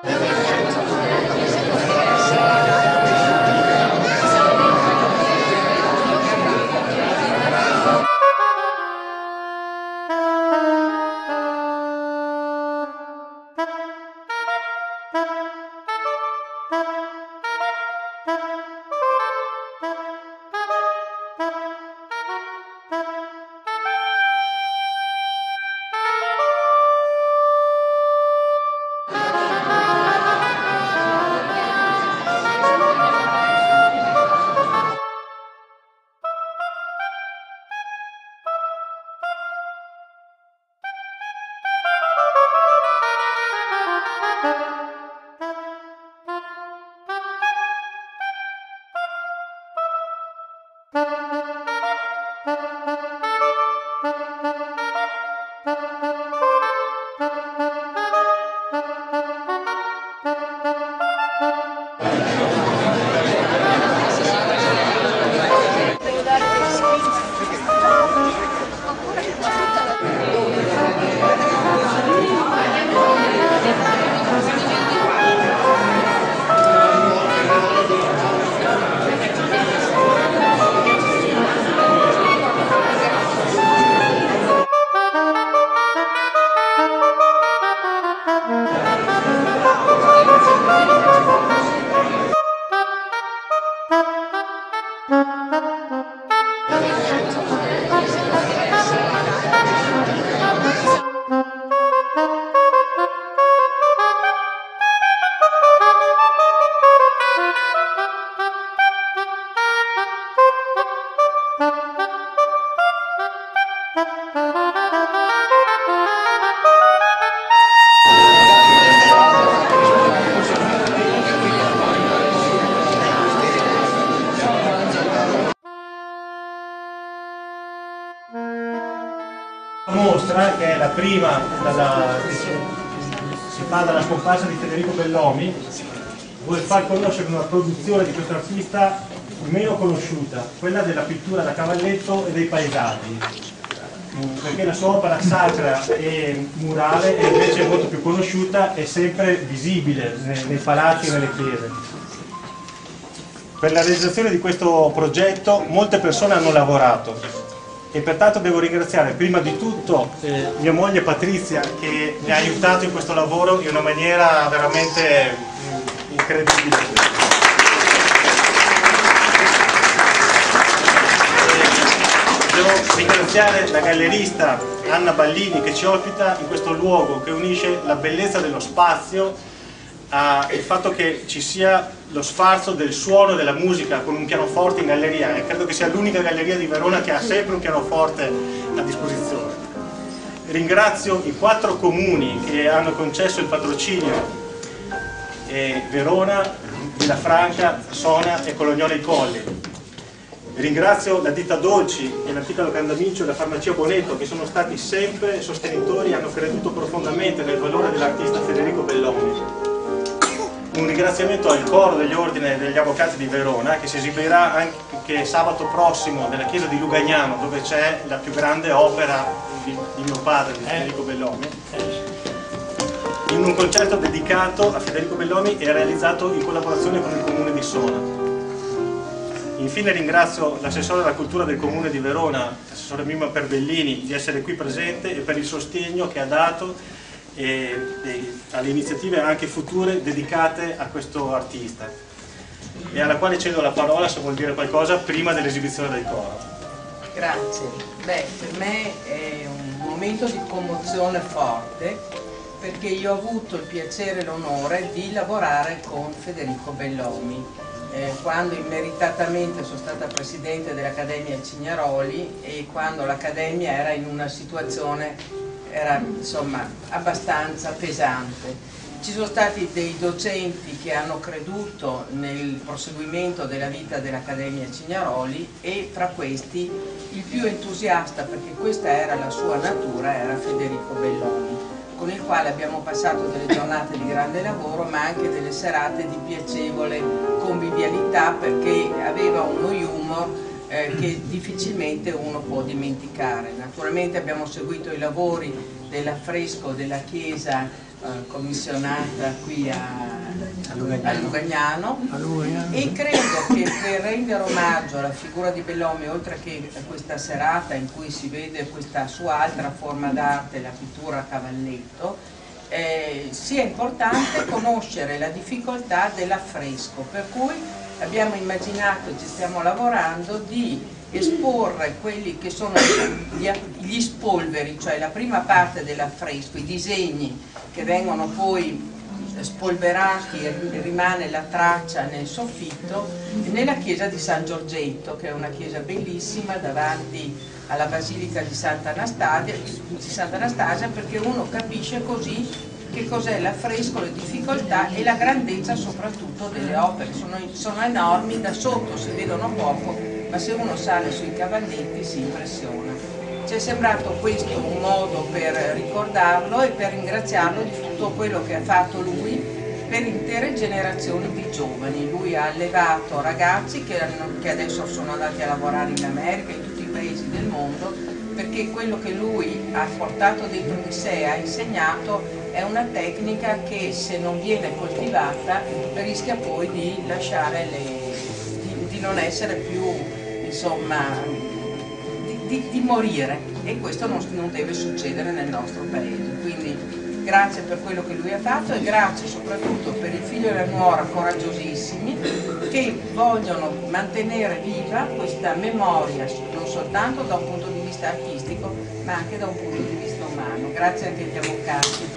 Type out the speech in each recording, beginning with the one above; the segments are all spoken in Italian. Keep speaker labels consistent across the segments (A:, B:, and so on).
A: Mostra, che è la prima, si fa dalla scomparsa di Federico Bellomi, vuole far conoscere una produzione di questo artista meno conosciuta, quella della pittura da cavalletto e dei paesaggi, perché la sua opera sacra e murale è invece molto più conosciuta e sempre visibile nei palazzi e nelle chiese. Per la realizzazione di questo progetto molte persone hanno lavorato e pertanto devo ringraziare prima di tutto mia moglie Patrizia, che mi ha aiutato in questo lavoro in una maniera veramente incredibile. Devo ringraziare la gallerista Anna Ballini, che ci ospita in questo luogo che unisce la bellezza dello spazio al fatto che ci sia lo sfarzo del suono e della musica con un pianoforte in galleria, e credo che sia l'unica galleria di Verona che ha sempre un pianoforte a disposizione. Ringrazio i 4 comuni che hanno concesso il patrocinio, Verona, Villafranca, Sona e Colognone Colli. Ringrazio la ditta Dolci e l'antica locanda Mincio e la farmacia Bonetto, che sono stati sempre sostenitori e hanno creduto profondamente nel valore dell'artista Federico Bellomi. Un ringraziamento al coro degli ordini degli avvocati di Verona, che si esibirà anche sabato prossimo nella chiesa di Lugagnano, dove c'è la più grande opera di mio padre, di Federico Bellomi, in un concerto dedicato a Federico Bellomi e realizzato in collaborazione con il Comune di Sona. Infine ringrazio l'assessore alla cultura del Comune di Verona, l'assessore Mimma Perbellini, di essere qui presente e per il sostegno che ha dato alle iniziative anche future dedicate a questo artista, e alla quale cedo la parola se vuol dire qualcosa prima dell'esibizione del coro.
B: Grazie. Beh, per me è un momento di commozione forte, perché io ho avuto il piacere e l'onore di lavorare con Federico Bellomi quando immeritatamente sono stata presidente dell'Accademia Cignaroli e quando l'Accademia era in una situazione insomma abbastanza pesante. Ci sono stati dei docenti che hanno creduto nel proseguimento della vita dell'Accademia Cignaroli, e tra questi il più entusiasta, perché questa era la sua natura, era Federico Bellomi, con il quale abbiamo passato delle giornate di grande lavoro ma anche delle serate di piacevole convivialità, perché aveva uno humor che difficilmente uno può dimenticare. Naturalmente abbiamo seguito i lavori dell'affresco della chiesa commissionata qui a Lugagnano, e credo che per rendere omaggio alla figura di Bellomi, oltre che a questa serata in cui si vede questa sua altra forma d'arte, la pittura a cavalletto, sia importante conoscere la difficoltà dell'affresco, per cui abbiamo immaginato, ci stiamo lavorando, di esporre quelli che sono gli spolveri, cioè la prima parte dell'affresco, i disegni che vengono poi spolverati e rimane la traccia nel soffitto, nella chiesa di San Giorgetto, che è una chiesa bellissima davanti alla Basilica di Sant'Anastasia, perché uno capisce così che cos'è l'affresco, le difficoltà e la grandezza soprattutto delle opere. Sono enormi, da sotto si vedono poco, ma se uno sale sui cavalletti si impressiona. Ci è sembrato questo un modo per ricordarlo e per ringraziarlo di tutto quello che ha fatto lui per intere generazioni di giovani. Lui ha allevato ragazzi che adesso sono andati a lavorare in America, in tutti i paesi del mondo, perché quello che lui ha portato dentro di sé, ha insegnato, è una tecnica che, se non viene coltivata, rischia poi di lasciare di non essere più, insomma, di morire, e questo non deve succedere nel nostro paese. Quindi grazie per quello che lui ha fatto, e grazie soprattutto per il figlio e la nuora coraggiosissimi che vogliono mantenere viva questa memoria, non soltanto da un punto di vista artistico ma anche da un punto di vista umano. Grazie anche agli avvocati.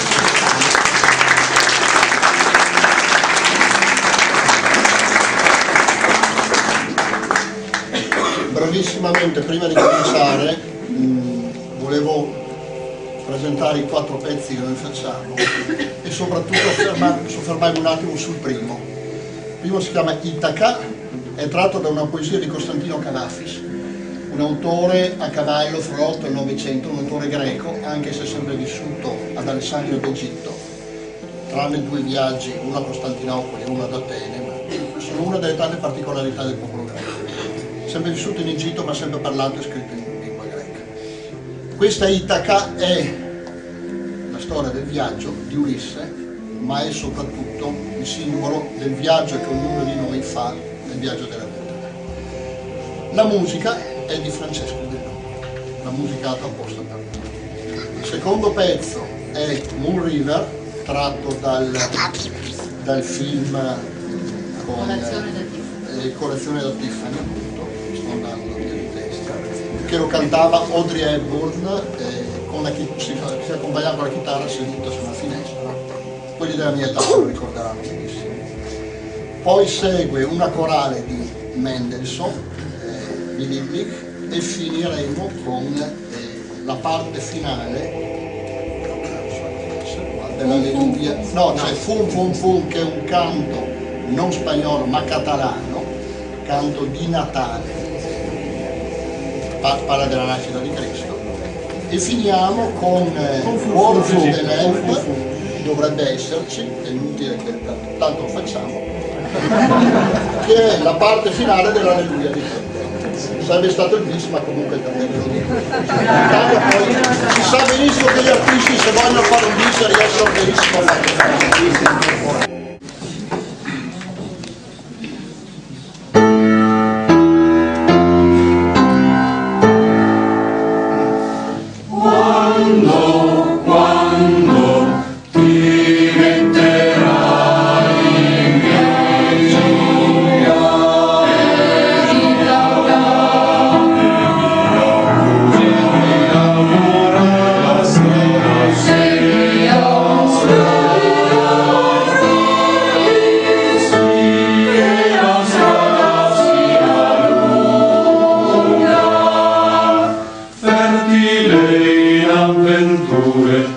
C: Bravissimamente, prima di cominciare, volevo presentare i 4 pezzi che noi facciamo e soprattutto soffermarmi un attimo sul primo. Il primo si chiama Itaca, è tratto da una poesia di Costantino Canafis, un autore a cavallo fra l'8 e il 900, un autore greco, anche se sempre vissuto ad Alessandria d'Egitto, tranne 2 viaggi, uno a Costantinopoli e uno ad Atene, ma sono una delle tante particolarità del popolo greco. Sempre vissuto in Egitto, ma sempre parlato e scritto in lingua greca. Questa Itaca è la storia del viaggio di Ulisse, ma è soprattutto il simbolo del viaggio che ognuno di noi fa nel viaggio della vita. La musica è di Francesco Bellomi, la musicata apposta per lui. Il secondo pezzo è Moon River, tratto dal film Colazione da Tiffany, che lo cantava Audrey Hepburn, si accompagnava con la chitarra seduta su una finestra. Quelli della mia età lo ricorderanno benissimo. Poi segue una corale di Mendelssohn, Biliblik, e finiremo con la parte finale dell'Alleluia. No, c'è Fum Fum Fum, che è un canto non spagnolo ma catalano, canto di Natale, parla della nascita di Cristo, e finiamo con Words of the Lamp, dovrebbe esserci, è inutile che tanto lo facciamo, che è la parte finale dell'Alleluia di Cristo. Sarebbe stato il bis, ma comunque per me lo dico. Intanto poi si sa benissimo che gli artisti, se vogliono fare un bis, riescono benissimo a fare.
D: avventure